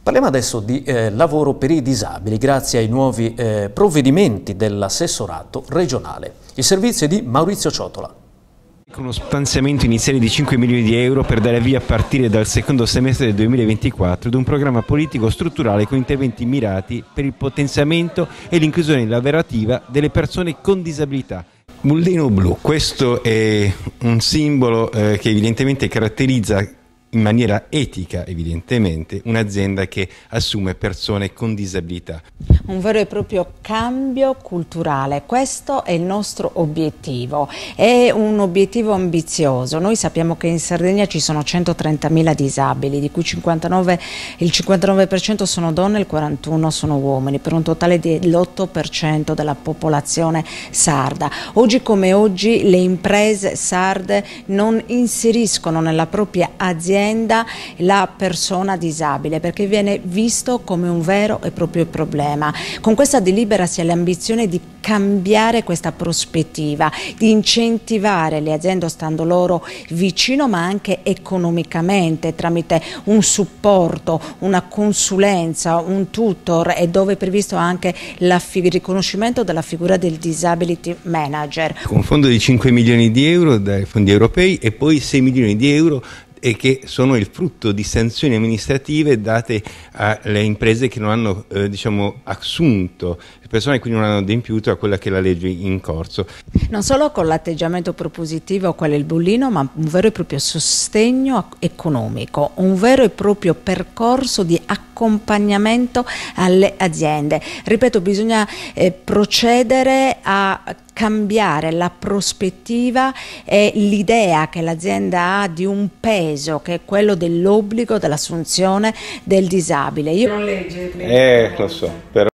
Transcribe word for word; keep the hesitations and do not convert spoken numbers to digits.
Parliamo adesso di eh, lavoro per i disabili grazie ai nuovi eh, provvedimenti dell'assessorato regionale. Il servizio è di Maurizio Ciotola. Con uno stanziamento iniziale di cinque milioni di euro per dare via a partire dal secondo semestre del duemilaventiquattro ad un programma politico strutturale con interventi mirati per il potenziamento e l'inclusione lavorativa delle persone con disabilità. Bullino blu, questo è un simbolo eh, che evidentemente caratterizza in maniera etica, evidentemente, un'azienda che assume persone con disabilità. Un vero e proprio cambio culturale, questo è il nostro obiettivo, è un obiettivo ambizioso. Noi sappiamo che in Sardegna ci sono centotrentamila disabili, di cui cinquantanove, il cinquantanove per cento sono donne e il quarantuno per cento sono uomini, per un totale dell'otto per cento della popolazione sarda. Oggi come oggi le imprese sarde non inseriscono nella propria azienda la persona disabile perché viene visto come un vero e proprio problema. Con questa delibera si ha l'ambizione di cambiare questa prospettiva, di incentivare le aziende stando loro vicino, ma anche economicamente tramite un supporto, una consulenza, un tutor, e dove è previsto anche il riconoscimento della figura del disability manager. Con un fondo di cinque milioni di euro dai fondi europei e poi sei milioni di euro e che sono il frutto di sanzioni amministrative date alle imprese che non hanno eh, diciamo, assunto persone e quindi non hanno adempiuto a quella che è la legge in corso. Non solo con l'atteggiamento propositivo, quello è il bullino, ma un vero e proprio sostegno economico, un vero e proprio percorso di accompagnamento alle aziende. Ripeto, bisogna eh, procedere a cambiare la prospettiva e l'idea che l'azienda ha di un peso che è quello dell'obbligo dell'assunzione del disabile. Io non legge, eh, lo so, però